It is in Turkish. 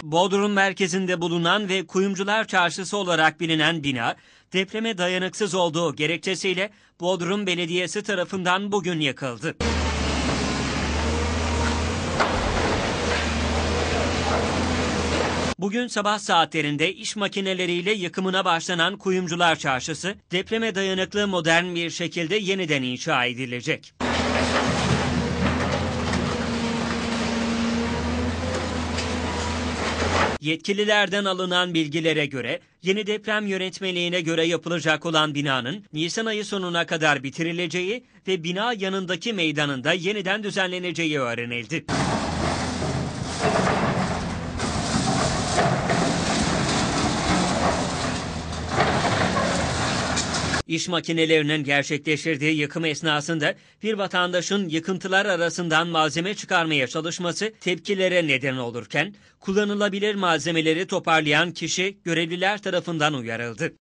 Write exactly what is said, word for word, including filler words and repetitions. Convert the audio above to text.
Bodrum merkezinde bulunan ve Kuyumcular Çarşısı olarak bilinen bina, depreme dayanıksız olduğu gerekçesiyle Bodrum Belediyesi tarafından bugün yakıldı. Bugün sabah saatlerinde iş makineleriyle yıkımına başlanan Kuyumcular Çarşısı, depreme dayanıklı modern bir şekilde yeniden inşa edilecek. Yetkililerden alınan bilgilere göre, yeni deprem yönetmeliğine göre yapılacak olan binanın Nisan ayı sonuna kadar bitirileceği ve bina yanındaki meydanında yeniden düzenleneceği öğrenildi. İş makinelerinin gerçekleştirdiği yıkım esnasında bir vatandaşın yıkıntılar arasından malzeme çıkarmaya çalışması tepkilere neden olurken, kullanılabilir malzemeleri toparlayan kişi görevliler tarafından uyarıldı.